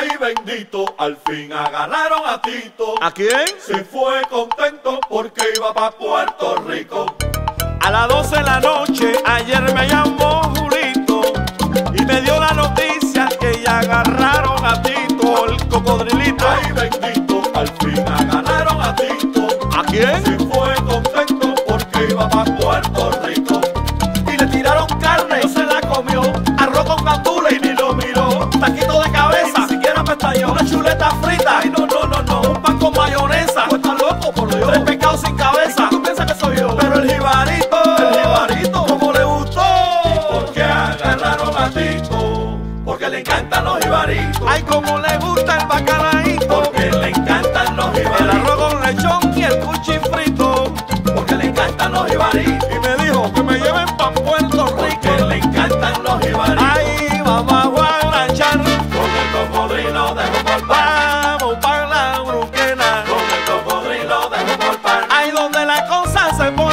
Ay bendito, al fin agarraron a Tito. ¿A quién? Se fue contento porque iba pa' Puerto Rico. A las 12 de la noche ayer me llamó Julito y me dio la noticia que ya agarraron a Tito, el cocodrilito. Ay bendito, al fin agarraron a Tito. ¿A quién? Se fue contento porque iba pa' Puerto Rico. Y le tiraron carne, no se la comió, arroz con gandules y ni lo miró, taquito de cabeza, ni siquiera pestañó, una chuleta frita, ay no, no, no, no, un pan con mayonesa, pues está loco por Dios, 3 pescados sin cabeza, tú piensas que soy yo, pero el jibarito, ¿cómo le gustó? ¿Por qué agarraron a Tito? Porque le encantan los jibaritos. Ay, como le gusta el bacalaíto, Porque le encantan los el jibaritos. arroz con lechón y el cuchifrito, Porque le encantan los jibaritos. y me dijo que me lleven pa' Puerto Porque Rico. le encantan los jibaritos. Ay, vamos a guarachar, Con el cocodrilo de Humboldt Park. vamos pa' la bruquena, Con el cocodrilo de Humboldt Park. ay, donde la cosa se pone